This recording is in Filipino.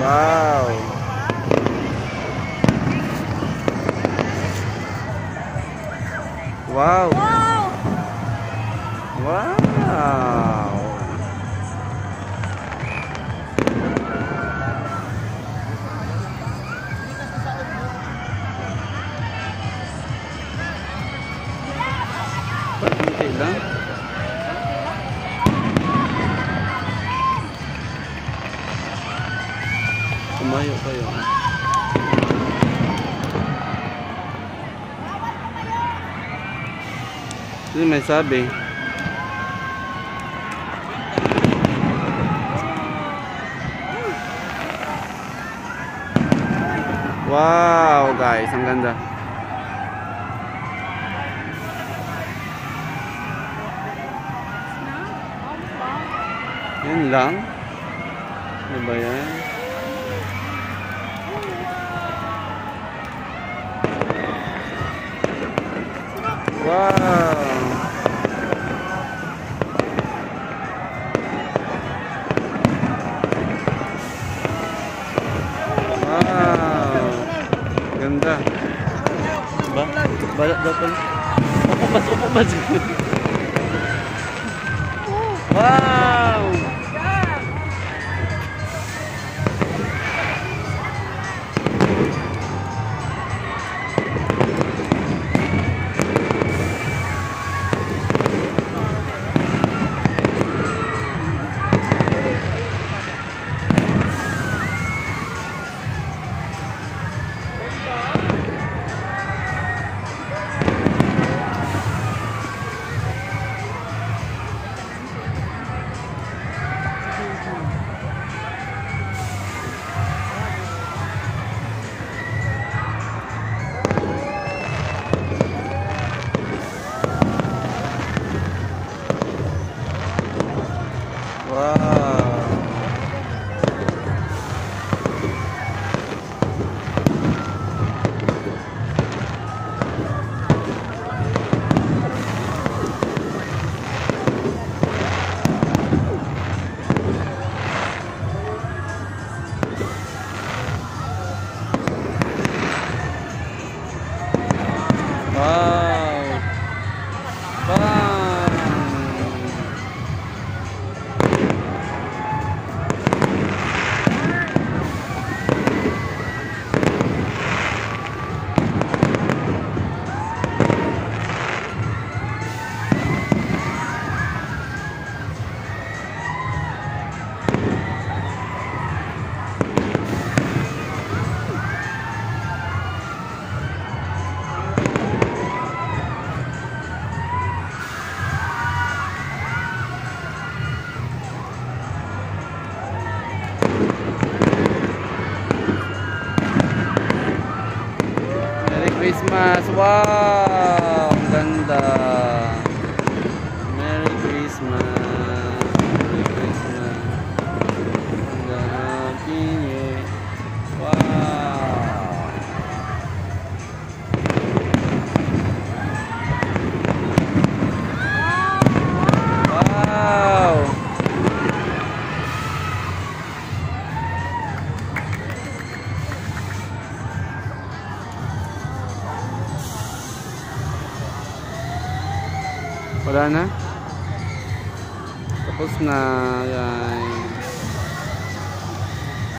Wow. Wow. Wow. Kunti lang. Tumayo kayo. Hindi may sabi. Wow guys, ang ganda. Yan lang. Ano ba yan? Wow. Wow. Ganda. Ba? Balat daw pala. Upo mas. Wow. Christmas. Wow, ang ganda. Merry Christmas. Merry Christmas. And a Happy New Year. Wow. Wow. Wala na. Tapos na. Yan.